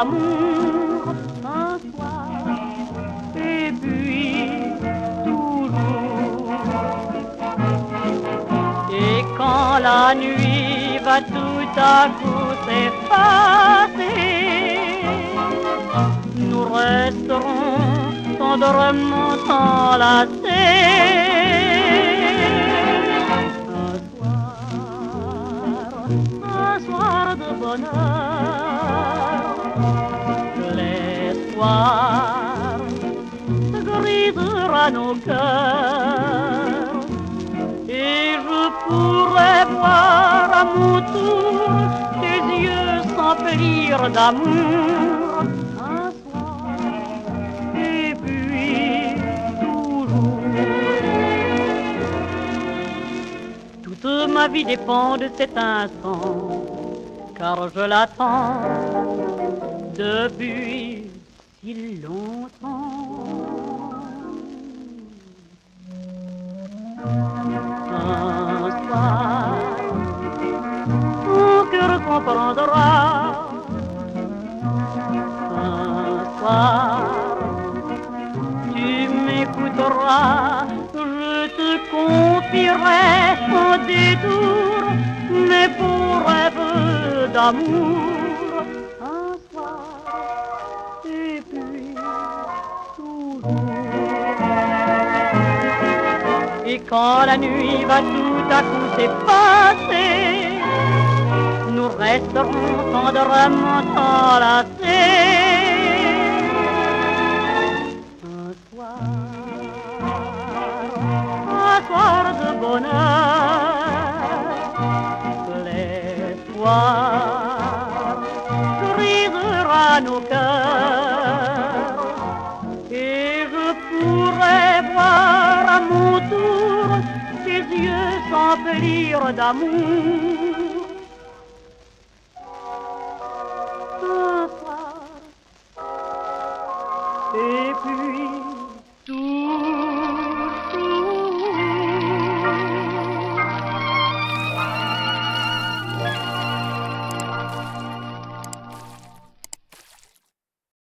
d'amour un soir et puis toujours. Et quand la nuit va tout à coup s'effacer, nous resterons tendrement enlacés. Un soir de bonheur, l'espoir grisera nos cœurs, et je pourrai voir à mon tour tes yeux s'emplir d'amour. Un soir et puis toujours. Toute ma vie dépend de cet instant, car je l'attends depuis si longtemps. Un soir, ton cœur comprendra. Un soir, tu m'écouteras. Je te confierai sans détour mes beaux rêves d'amour. Un soir et puis toujours. Et quand la nuit va tout à coup s'effacer, nous resterons tendrement enlacés. Un soir de bonheur, l'espoir grisera nos cœurs, et je pourrai voir à mon tour tes yeux s'emplir d'amour. Un soir et puis